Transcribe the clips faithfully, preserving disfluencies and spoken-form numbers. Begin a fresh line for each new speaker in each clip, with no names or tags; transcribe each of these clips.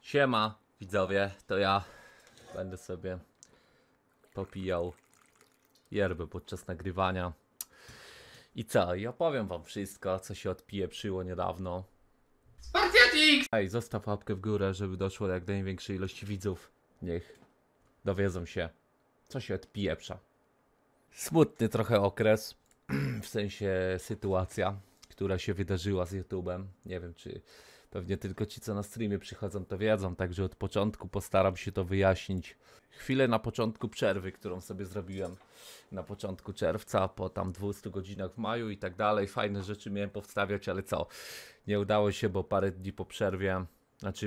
Siema, widzowie, to ja będę sobie popijał yerbę podczas nagrywania. I co? I opowiem wam wszystko, co się odpieprzyło niedawno.
Spartiatik!
Ej, zostaw łapkę w górę, żeby doszło do jak największej ilości widzów. Niech dowiedzą się, co się odpieprza. Smutny trochę okres, w sensie sytuacja, która się wydarzyła z YouTube'em. Nie wiem, czy pewnie tylko ci, co na streamie przychodzą, to wiedzą, także od początku postaram się to wyjaśnić. Chwilę na początku przerwy, którą sobie zrobiłem na początku czerwca, po tam dwustu godzinach w maju i tak dalej. Fajne rzeczy miałem powstawiać, ale co? Nie udało się, bo parę dni po przerwie, znaczy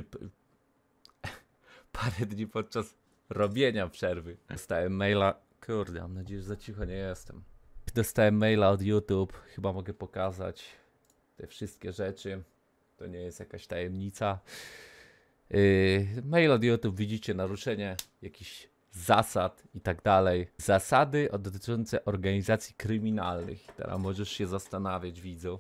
parę dni podczas robienia przerwy dostałem maila. Kurde, mam nadzieję, że za cicho nie jestem. Dostałem maila od YouTube, chyba mogę pokazać te wszystkie rzeczy. To nie jest jakaś tajemnica. Yy, mail od YouTube, widzicie, naruszenie jakichś zasad i tak dalej. Zasady dotyczące organizacji kryminalnych. Teraz możesz się zastanawiać, widzu,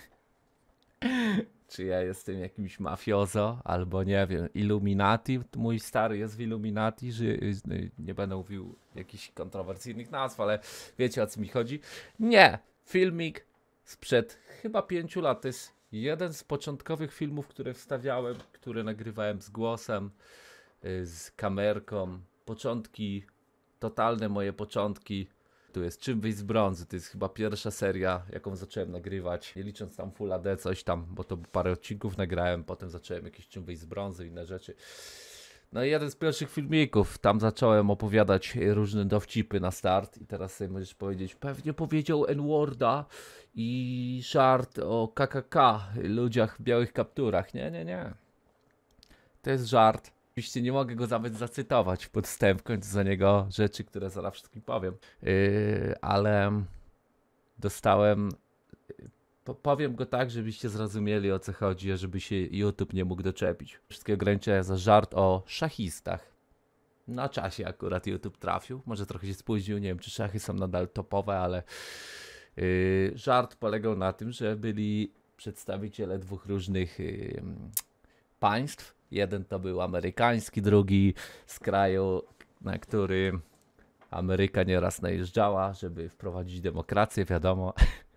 czy ja jestem jakimś mafiozo, albo nie wiem, Illuminati. Mój stary jest w Illuminati, że nie będę mówił jakichś kontrowersyjnych nazw, ale wiecie, o co mi chodzi. Nie, filmik sprzed chyba pięciu lat. To jest jeden z początkowych filmów, które wstawiałem, które nagrywałem z głosem, z kamerką. Początki, totalne moje początki. Tu jest Czym wyjść z brązy, to jest chyba pierwsza seria, jaką zacząłem nagrywać, nie licząc tam Full A D, coś tam, bo to parę odcinków nagrałem, potem zacząłem jakieś Czym wyjść z brązy, inne rzeczy. No i jeden z pierwszych filmików, tam zacząłem opowiadać różne dowcipy na start i teraz sobie możesz powiedzieć, pewnie powiedział N-worda i żart o K K K, ludziach w białych kapturach. Nie, nie, nie. To jest żart. Oczywiście nie mogę go nawet zacytować w podstępku, za niego rzeczy, które zaraz wszystkim powiem. Yy, ale dostałem... Po, powiem go tak, żebyście zrozumieli, o co chodzi, żeby się YouTube nie mógł doczepić. Wszystkie ograniczenia za żart o szachistach. Na czasie akurat YouTube trafił. Może trochę się spóźnił, nie wiem, czy szachy są nadal topowe, ale yy, żart polegał na tym, że byli przedstawiciele dwóch różnych yy, państw. Jeden to był amerykański, drugi z kraju, na który Ameryka nieraz najeżdżała, żeby wprowadzić demokrację, wiadomo.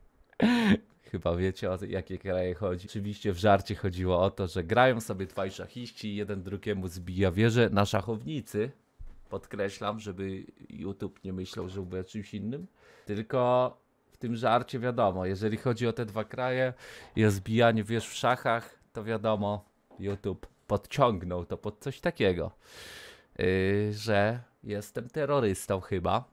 Chyba wiecie, o jakie kraje chodzi. Oczywiście w żarcie chodziło o to, że grają sobie dwaj szachiści i jeden drugiemu zbija wieżę na szachownicy. Podkreślam, żeby YouTube nie myślał, że był czymś innym. Tylko w tym żarcie wiadomo, jeżeli chodzi o te dwa kraje i o zbijanie wież w szachach, to wiadomo, YouTube podciągnął to pod coś takiego, yy, że jestem terrorystą chyba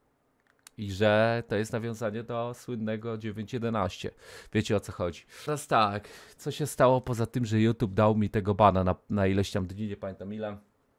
i że to jest nawiązanie do słynnego dziewięć jedenaście. Wiecie, o co chodzi. Teraz tak, co się stało poza tym, że YouTube dał mi tego bana na, na ileś tam dni, nie pamiętam ile.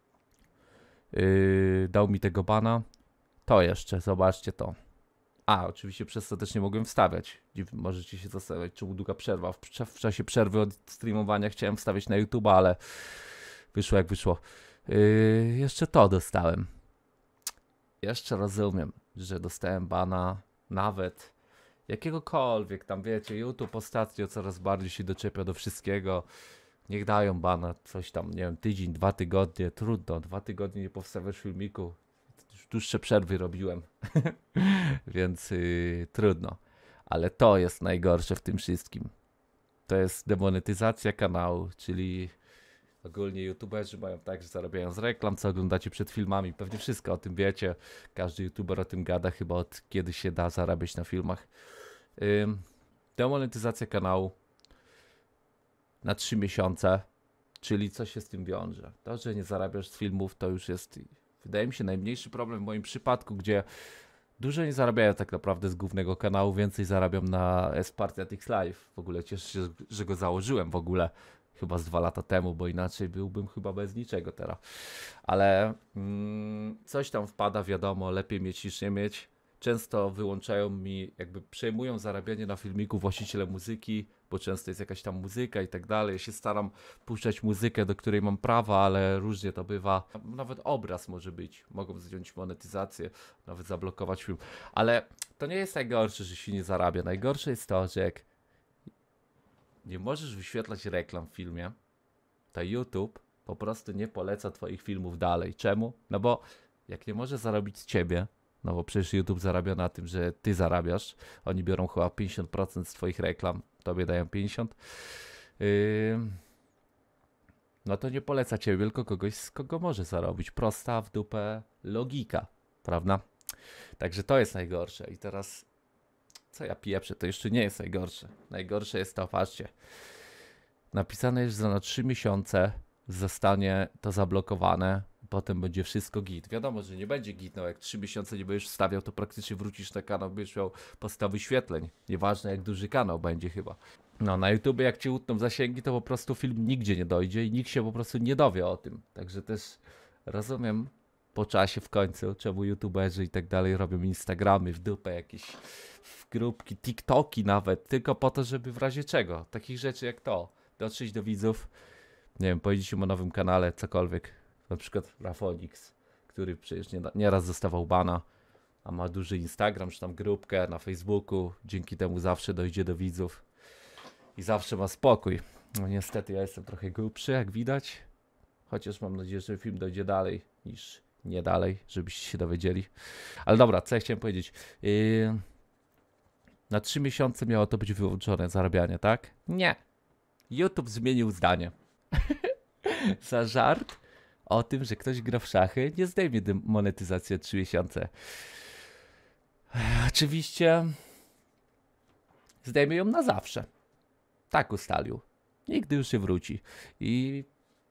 Yy, dał mi tego bana. To jeszcze, zobaczcie to. A, oczywiście przez to też nie mogłem wstawiać. Możecie się zastanawiać, czemu długa przerwa. W, w czasie przerwy od streamowania chciałem wstawiać na YouTube, ale wyszło jak wyszło. Yy, jeszcze to dostałem. Jeszcze rozumiem, że dostałem bana nawet jakiegokolwiek tam, wiecie, YouTube ostatnio coraz bardziej się doczepia do wszystkiego. Niech dają bana, coś tam, nie wiem, tydzień, dwa tygodnie, trudno, dwa tygodnie nie powstawiasz filmiku. Już dłuższe przerwy robiłem, więc yy, trudno. Ale to jest najgorsze w tym wszystkim. To jest demonetyzacja kanału, czyli ogólnie youtuberzy mają tak, że zarabiają z reklam, co oglądacie przed filmami. Pewnie wszystko o tym wiecie. Każdy youtuber o tym gada, chyba od kiedy się da zarabiać na filmach. Yy, demonetyzacja kanału na trzy miesiące, czyli co się z tym wiąże? To, że nie zarabiasz z filmów, to już jest, wydaje mi się, najmniejszy problem w moim przypadku, gdzie dużo nie zarabiają tak naprawdę z głównego kanału, więcej zarabiam na Spartiatik Live. W ogóle cieszę się, że go założyłem w ogóle chyba z dwa lata temu, bo inaczej byłbym chyba bez niczego teraz. Ale mm, coś tam wpada, wiadomo, lepiej mieć niż nie mieć. Często wyłączają mi, jakby przejmują zarabianie na filmiku właściciele muzyki, bo często jest jakaś tam muzyka i tak dalej. Ja się staram puszczać muzykę, do której mam prawa, ale różnie to bywa. Nawet obraz może być. Mogą zdjąć monetyzację, nawet zablokować film. Ale to nie jest najgorsze, że się nie zarabia. Najgorsze jest to, że jak nie możesz wyświetlać reklam w filmie, to YouTube po prostu nie poleca twoich filmów dalej. Czemu? No bo jak nie może zarobić z ciebie, no bo przecież YouTube zarabia na tym, że ty zarabiasz, oni biorą chyba pięćdziesiąt procent z twoich reklam, tobie dają pięćdziesiąt procent, yy, no to nie poleca ciebie, tylko kogoś, z kogo może zarobić. Prosta w dupę logika, prawda? Także to jest najgorsze. I teraz, co ja pieprzę, to jeszcze nie jest najgorsze. Najgorsze jest to, patrzcie, napisane jest, że na trzy miesiące zostanie to zablokowane, potem będzie wszystko git. Wiadomo, że nie będzie git, no jak trzy miesiące nie będziesz wstawiał, to praktycznie wrócisz na kanał, będziesz miał podstawy wyświetleń. Nieważne jak duży kanał będzie chyba. No na YouTube jak ci utną zasięgi, to po prostu film nigdzie nie dojdzie i nikt się po prostu nie dowie o tym. Także też rozumiem po czasie w końcu, czemu youtuberzy i tak dalej robią Instagramy w dupę, jakieś w grupki, TikToki nawet, tylko po to, żeby w razie czego, takich rzeczy jak to, dotrzeć do widzów, nie wiem, powiedzieć im o nowym kanale, cokolwiek, na przykład Rafonix, który przecież nie, nieraz dostawał bana, a ma duży Instagram, czy tam grupkę na Facebooku, dzięki temu zawsze dojdzie do widzów i zawsze ma spokój. No niestety ja jestem trochę głupszy, jak widać, chociaż mam nadzieję, że film dojdzie dalej niż nie dalej, żebyście się dowiedzieli. Ale dobra, co ja chciałem powiedzieć. Yy, na trzy miesiące miało to być wyłączone zarabianie, tak? Nie. YouTube zmienił zdanie. Za żart o tym, że ktoś gra w szachy, nie zdejmie monetyzacji trzy miesiące. Oczywiście zdejmie ją na zawsze. Tak ustalił. Nigdy już się wróci. I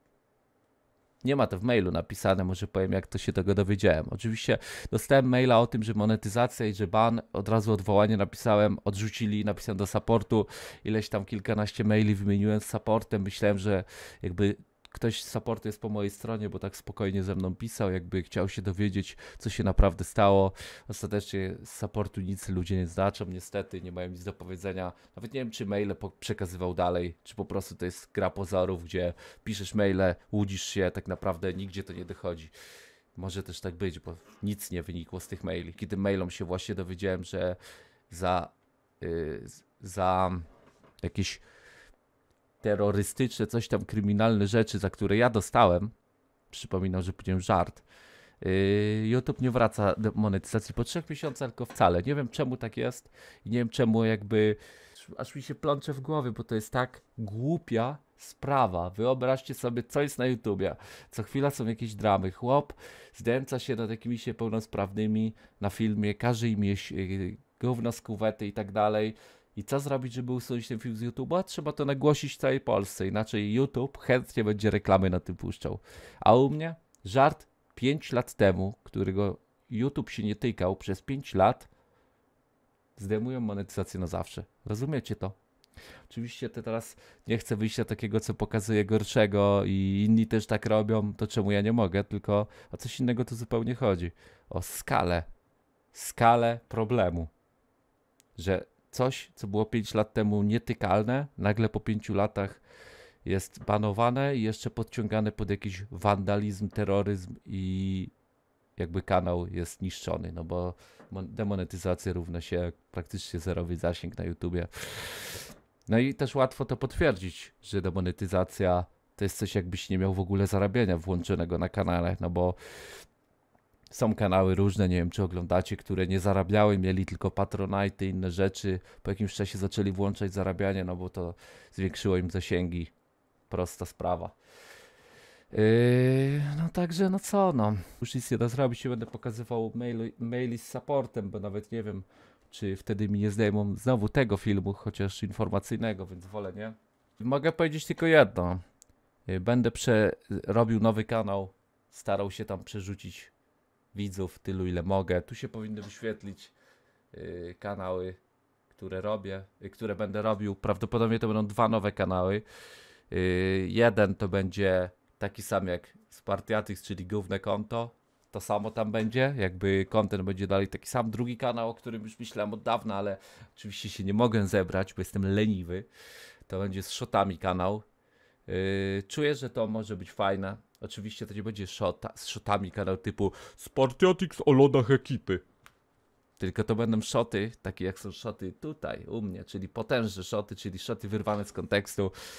nie ma to w mailu napisane, może powiem jak to się tego dowiedziałem. Oczywiście dostałem maila o tym, że monetyzacja i że ban, od razu odwołanie napisałem, odrzucili, napisałem do supportu, ileś tam kilkanaście maili wymieniłem z supportem, myślałem, że jakby ktoś z supportu jest po mojej stronie, bo tak spokojnie ze mną pisał, jakby chciał się dowiedzieć, co się naprawdę stało. Ostatecznie z supportu nic ludzie nie znaczą, niestety, nie mają nic do powiedzenia. Nawet nie wiem, czy maile przekazywał dalej, czy po prostu to jest gra pozorów, gdzie piszesz maile, łudzisz się, tak naprawdę nigdzie to nie dochodzi. Może też tak być, bo nic nie wynikło z tych maili. Kiedy mailom się właśnie dowiedziałem, że za, yy, za jakieś terrorystyczne, coś tam kryminalne rzeczy, za które ja dostałem, przypominam, że powiedziałem żart, yy, YouTube nie wraca do monetyzacji po trzech miesiącach, tylko wcale. Nie wiem czemu tak jest i nie wiem czemu jakby, aż mi się plącze w głowie, bo to jest tak głupia sprawa. Wyobraźcie sobie, co jest na YouTubie. Co chwila są jakieś dramy. Chłop zdęca się nad jakimiś niepełnosprawnymi na filmie, każe im jeść yy, gówno z kuwety i tak dalej. I co zrobić, żeby usunąć ten film z YouTube'a? Trzeba to nagłosić w całej Polsce, inaczej YouTube chętnie będzie reklamy na tym puszczał. A u mnie żart pięć lat temu, którego YouTube się nie tykał przez pięć lat, zdejmują monetyzację na zawsze. Rozumiecie to? Oczywiście to teraz nie chcę wyjść na takiego, co pokazuje gorszego i inni też tak robią, to czemu ja nie mogę, tylko o coś innego tu zupełnie chodzi. O skalę. Skalę problemu. Że coś, co było pięć lat temu nietykalne, nagle po pięciu latach jest banowane i jeszcze podciągane pod jakiś wandalizm, terroryzm i jakby kanał jest niszczony, no bo demonetyzacja równa się praktycznie zerowy zasięg na YouTubie. No i też łatwo to potwierdzić, że demonetyzacja to jest coś, jakbyś nie miał w ogóle zarabiania włączonego na kanale, no bo są kanały różne, nie wiem czy oglądacie, które nie zarabiały, mieli tylko Patronite i inne rzeczy. Po jakimś czasie zaczęli włączać zarabianie, no bo to zwiększyło im zasięgi. Prosta sprawa. Yy, no także no co no. Już nic nie da zrobić, będę pokazywał maili, maili z supportem, bo nawet nie wiem, czy wtedy mi nie zdejmą znowu tego filmu, chociaż informacyjnego, więc wolę nie. Mogę powiedzieć tylko jedno. Yy, będę prze robił nowy kanał, starał się tam przerzucić widzów tylu ile mogę. Tu się powinny wyświetlić yy, kanały, które robię, yy, które będę robił. Prawdopodobnie to będą dwa nowe kanały. Yy, jeden to będzie taki sam jak Spartiatyx, czyli główne konto. To samo tam będzie, jakby content będzie dalej taki sam. Drugi kanał, o którym już myślałem od dawna, ale oczywiście się nie mogę zebrać, bo jestem leniwy. To będzie z shotami kanał. Yy, czuję, że to może być fajne. Oczywiście to nie będzie shota, z shotami kanał typu Spartiatyx o lodach ekipy. Tylko to będą shoty, takie jak są shoty tutaj u mnie, czyli potężne shoty, czyli shoty wyrwane z kontekstu.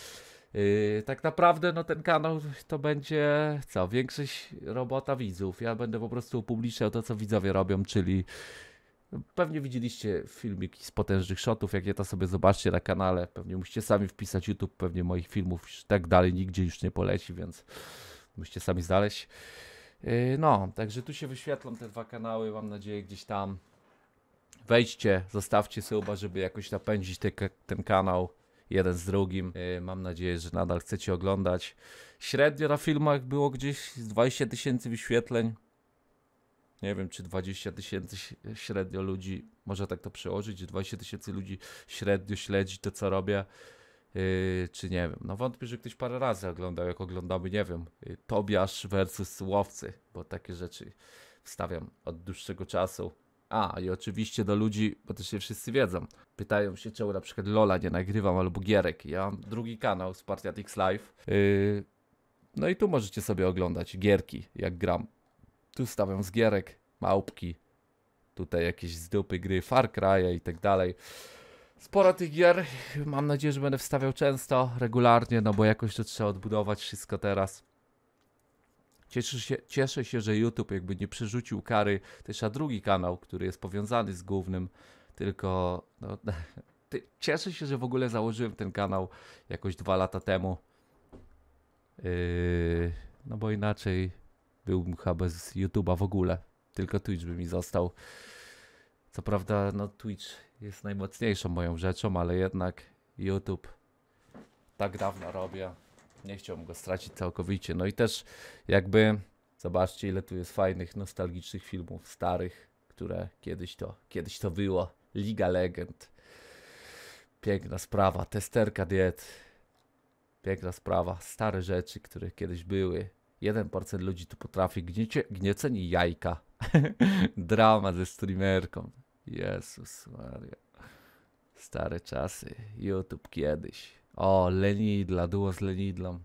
Yy, tak naprawdę no ten kanał to będzie co, większość robota widzów. Ja będę po prostu upubliczniał to, co widzowie robią, czyli pewnie widzieliście filmiki z potężnych shotów, jak je to sobie zobaczcie na kanale. Pewnie musicie sami wpisać YouTube, pewnie moich filmów i tak dalej nigdzie już nie poleci, więc musicie sami znaleźć. Yy, no, także tu się wyświetlą te dwa kanały, mam nadzieję gdzieś tam. Wejdźcie, zostawcie suba, żeby jakoś napędzić te, ten kanał jeden z drugim. Yy, mam nadzieję, że nadal chcecie oglądać. Średnio na filmach było gdzieś z dwadzieścia tysięcy wyświetleń. Nie wiem, czy dwadzieścia tysięcy średnio ludzi, może tak to przełożyć, że dwadzieścia tysięcy ludzi średnio śledzi to, co robię. Yy, czy nie wiem, no wątpię, że ktoś parę razy oglądał, jak oglądamy, nie wiem, yy, Tobiasz versus Łowcy, bo takie rzeczy wstawiam od dłuższego czasu. A, i oczywiście do ludzi, bo też nie wszyscy wiedzą, pytają się, czemu na przykład Lola nie nagrywam albo gierek. Ja mam drugi kanał, Spartiatix Live. Yy, no i tu możecie sobie oglądać gierki, jak gram. Tu stawiam z gierek, małpki, tutaj jakieś z dupy gry, Far Cry i tak dalej. Sporo tych gier, mam nadzieję, że będę wstawiał często, regularnie, no bo jakoś to trzeba odbudować wszystko teraz. Cieszę się, cieszę się, że YouTube jakby nie przerzucił kary też na drugi kanał, który jest powiązany z głównym, tylko no, cieszę się, że w ogóle założyłem ten kanał jakoś dwa lata temu. Yy, no bo inaczej byłbym chyba bez YouTube'a w ogóle, tylko Twitch by mi został. Co prawda no Twitch jest najmocniejszą moją rzeczą, ale jednak YouTube tak dawno robię. Nie chciałbym go stracić całkowicie. No i też jakby zobaczcie, ile tu jest fajnych, nostalgicznych filmów starych, które kiedyś to, kiedyś to było. Liga Legend. Piękna sprawa. Testerka diet. Piękna sprawa. Stare rzeczy, które kiedyś były. jeden procent ludzi tu potrafi gniecie, gnieceni jajka. Drama ze streamerką. Jezus Maria. Stare czasy. YouTube kiedyś. O, Lenidla, duo z Lenidlą.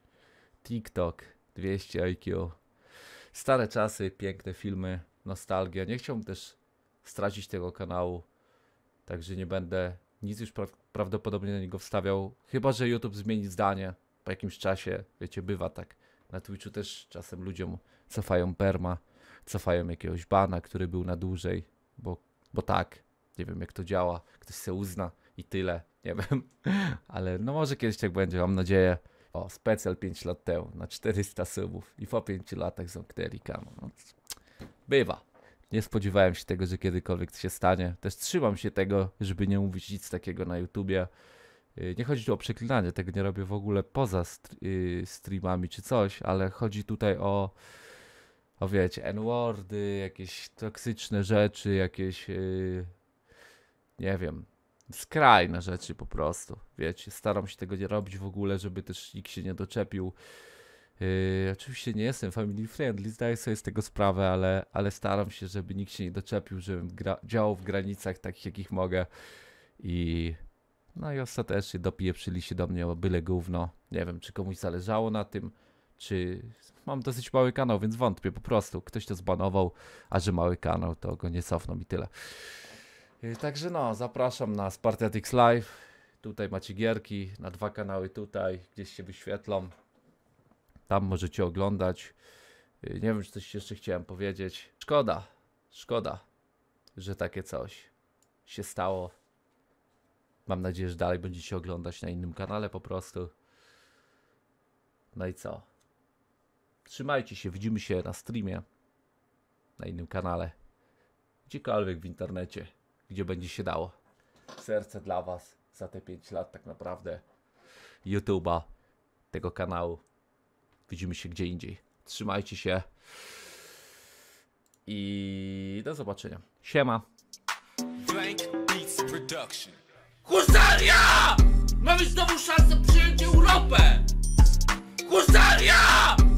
TikTok, dwieście I Q. Stare czasy, piękne filmy, nostalgia. Nie chciałbym też stracić tego kanału, także nie będę nic już pra prawdopodobnie na niego wstawiał. Chyba że YouTube zmieni zdanie po jakimś czasie. Wiecie, bywa tak. Na Twitchu też czasem ludziom cofają perma, cofają jakiegoś bana, który był na dłużej, bo, bo tak. Nie wiem, jak to działa. Ktoś se uzna i tyle. Nie wiem. Ale no może kiedyś tak będzie, mam nadzieję. O, specjal pięć lat temu na czterysta subów i po pięciu latach zamknęli kanał. No, bywa. Nie spodziewałem się tego, że kiedykolwiek to się stanie. Też trzymam się tego, żeby nie mówić nic takiego na YouTubie. Nie chodzi tu o przeklinanie, tego nie robię w ogóle poza st yy, streamami czy coś, ale chodzi tutaj o, o wiecie, N-wordy, jakieś toksyczne rzeczy, jakieś, yy, nie wiem, skrajne rzeczy po prostu, wiecie, staram się tego nie robić w ogóle, żeby też nikt się nie doczepił. Yy, oczywiście nie jestem family friendly, zdaję sobie z tego sprawę, ale, ale staram się, żeby nikt się nie doczepił, żebym działał w granicach takich, jakich mogę i... No i ostatecznie dopieprzyli się do mnie o byle gówno. Nie wiem, czy komuś zależało na tym, czy... Mam dosyć mały kanał, więc wątpię po prostu. Ktoś to zbanował, a że mały kanał, to go nie cofną i tyle. Yy, także no, zapraszam na Spartiatix Live. Tutaj macie gierki, na dwa kanały tutaj, gdzieś się wyświetlą. Tam możecie oglądać. Yy, nie wiem, czy coś jeszcze chciałem powiedzieć. Szkoda, szkoda, że takie coś się stało. Mam nadzieję, że dalej będziecie oglądać na innym kanale po prostu. No i co? Trzymajcie się, widzimy się na streamie. Na innym kanale. Gdziekolwiek w internecie, gdzie będzie się dało. Serce dla was za te pięć lat tak naprawdę. YouTube'a, tego kanału. Widzimy się gdzie indziej. Trzymajcie się. I do zobaczenia. Siema.
Blank Beats Production.
Husaria! Mamy znowu szansę przyjąć Europę! Husaria!